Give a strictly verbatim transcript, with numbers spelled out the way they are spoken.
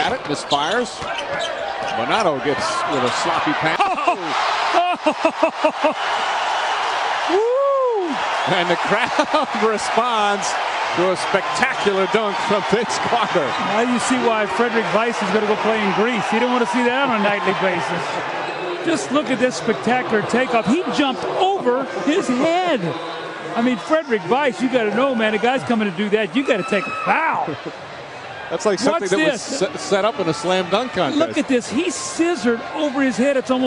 at it, misfires. Bonato gets with a sloppy pass. Woo! And the crowd responds to a spectacular dunk from Vince Carter. Now you see why Frederick Weiss is going to go play in Greece. You don't want to see that on a nightly basis. Just look at this spectacular takeoff. He jumped over his head. I mean, Frederick Weiss, you got to know, man, a guy's coming to do that, you got to take a foul. That's like something Watch that this. was set, set up in a slam dunk contest. Look at this. He scissored over his head. It's almost